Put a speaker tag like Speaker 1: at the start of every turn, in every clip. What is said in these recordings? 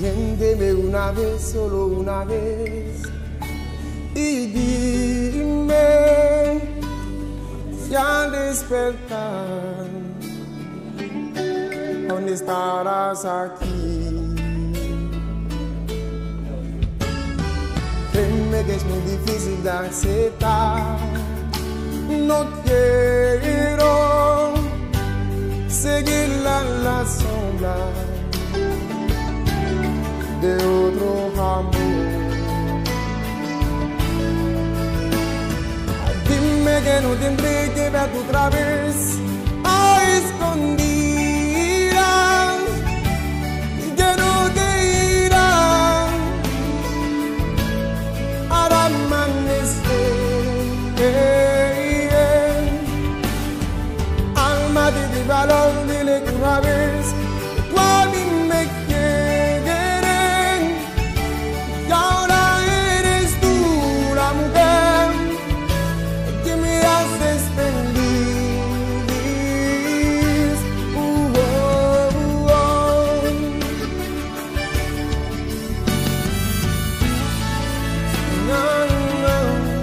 Speaker 1: Miénteme una vez, solo una vez, y dime si al despertar aún estarás aquí. Créeme que es muy difícil de aceptar. No quiero seguir la sombra de otro amor. Dime que no tendré que verte otra vez a escondidas y que no te irás al amanecer. Alma de valor, dile que una vez tú a mí me quieres, y ahora eres tú la mujer que me haces feliz. No, no.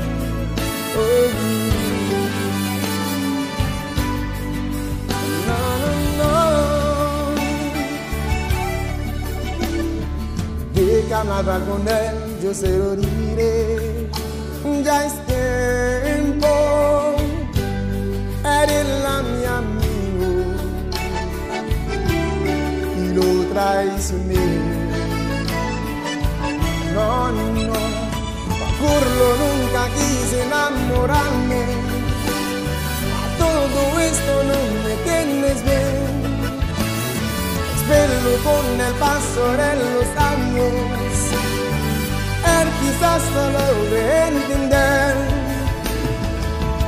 Speaker 1: Déjame hablar con él, yo se lo diré. Ya es tiempo, eres mi amigo y lo traicioné. No, no, Curlo, nunca quise enamorarme. Todo esto no me tienes bien. Espero con el paso de los años, él quizás no logre entender.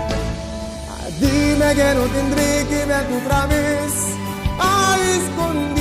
Speaker 1: Dime que no tendré que verte otra vez a esconder.